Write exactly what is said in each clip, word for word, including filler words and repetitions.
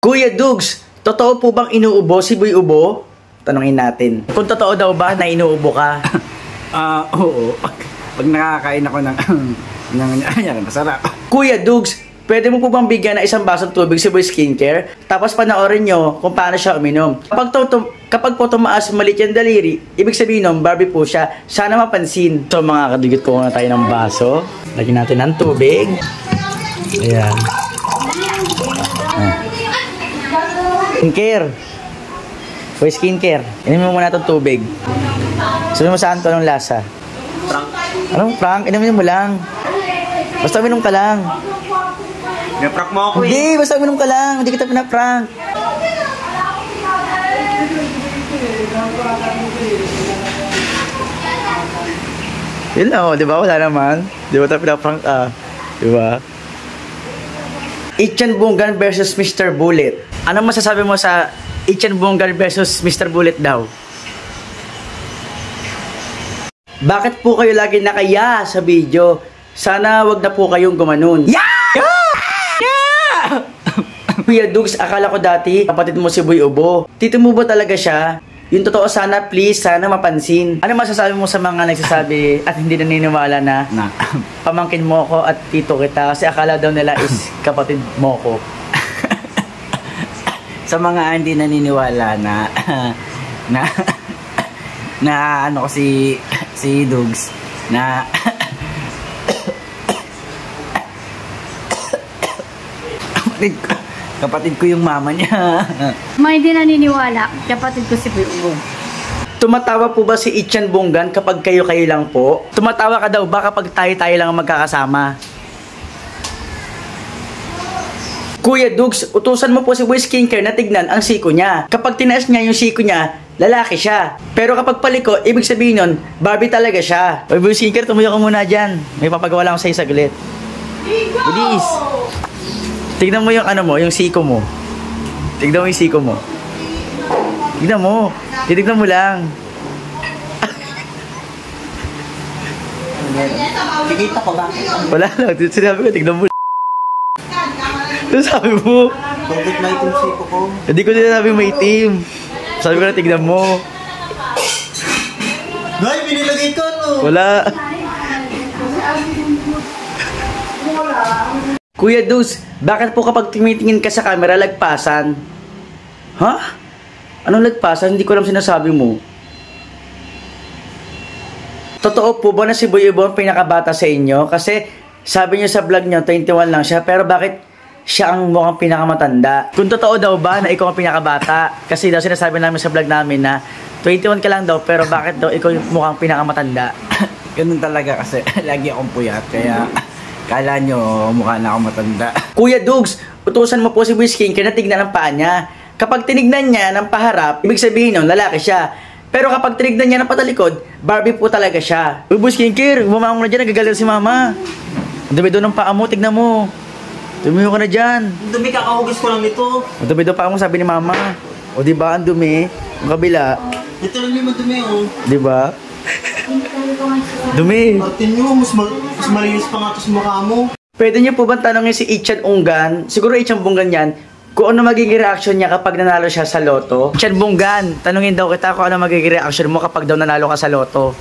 Kuya Dugs, totoo po bang inuubo si Boy Ubo? Tanungin natin. Kung totoo daw ba na inuubo ka? Ah, uh, oo. Pag nakakain ako ng ng ayan, masarap. Kuya Dugs, pwede mo po bang bigyan ng isang basong tubig si Boy Skincare? Tapos panoorin nyo kung paano siya uminom. Kapag, to, to, kapag po tumaas malit yung daliri, ibig sabihin nun, Barbie po siya. Sana mapansin. So mga kadugot, ko na tayo ng baso. Lagyan natin ng tubig. Ayan. Ah. Skincare. Boy Skincare. Inumin mo muna itong tubig. Sabi mo saan ito, anong lasa? Frank. Anong Frank? Inumin mo lang. Basta uminom ka lang. Pinaprank mo ako eh. Hindi, basta uminom ka lang. Hindi kita pinaprank. Yun lang, oh, di ba? Wala naman. Di ba tayo pinaprank ah? Di ba? Ichan Bungan versus Mister Bullet. Anong masasabi mo sa Ichan Bungan versus Mister Bullet daw? Bakit po kayo lagi nakaya sa video? Sana wag na po kayong gumanon. Yeah! Yeah! Kuya Dugs, akala ko dati kapatid mo si Boy Ubo. Tito mo ba talaga siya? Yung totoo sana, please, sana mapansin. Ano masasabi mo sa mga nagsasabi at hindi naniniwala na, na pamangkin mo ko at tito kita kasi akala daw nila is kapatid mo ko? Sa mga hindi naniniwala na na na ano ko si si Dugs na kapatid ko, kapatid ko yung mama niya. May hindi naniniwala, kapatid ko si Boy Ubo. Tumatawa po ba si Ichan Bungan kapag kayo-kayo lang po? Tumatawa ka daw ba kapag tayo-tayo lang ang magkakasama? Kuya Dugs, utusan mo po si Boy Skincare na tignan ang siko niya. Kapag tinaas niya yung siko niya, lalaki siya. Pero kapag paliko, ibig sabihin nun, Barbie talaga siya. Oy, Boy Skincare, tumuyo ka muna dyan. May papagawa lang ako sa'yo saglit. Bilis. Tignan mo yung ano mo, yung siko mo. Tignan mo yung siko mo. Tignan mo. Titignan mo lang. Kikita ko ba? Wala lang. Sinabi ko, tignan mo. Ano sabi mo? Bakit may itim siko ko? Hindi ko sinasabi may itim. Sabi ko na, tignan mo. Nay, binilagay ko no? Wala. Kuya Dugs, bakit po kapag tumitingin ka sa camera, lagpasan? Ha? Anong lagpasan? Hindi ko alam sinasabi mo. Totoo po ba na si Boy Ubo ang pinakabata sa inyo? Kasi sabi niyo sa vlog niyo, twenty-one lang siya. Pero bakit siya ang mukhang pinakamatanda? Kung totoo daw ba na ikaw ang pinakabata? Kasi daw sinasabi namin sa vlog namin na twenty-one ka lang daw, pero bakit daw ikaw yung mukhang pinakamatanda? Ganun talaga kasi lagi akong puyat. Kaya kala nyo mukha na akong matanda. Kuya Dugs, utusan mo po si Boy Skincare na tignan ang paa niya. Kapag tinignan niya ng paharap, ibig sabihin nun, lalaki siya. Pero kapag tinignan niya ng patalikod, Barbie po talaga siya. Uy, Boy Skincare, bumama ko na dyan, nagagalit si mama. Ang dumi doon ng paa mo, tignan mo. Dumi ka na dyan. Ang dumi, kakahugis ko lang ito. Ang dumi doon paa mo, sabi ni mama. O diba, ang dumi. Ang kabila. Ito lang yung madumi, oh. Diba? Dumi. Martin nyo, mas, ma mas malinis pa nga ito sa mukha mo. Pwede niyo po ba tanongin si Ichan Bungan, siguro Ichan Bungan yan, kung ano magiging reaction niya kapag nanalo siya sa loto? Ichan Bungan, tanungin daw kita kung ano magiging reaction mo kapag daw nanalo ka sa loto.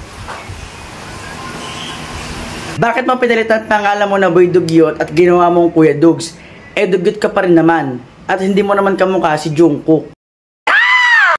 Bakit mo pinalitan at pangalan mo na Boy Dugyot at ginawa mong Kuya Dugs? Eh, dugyot ka pa rin naman. At hindi mo naman kamukha si Jungkook.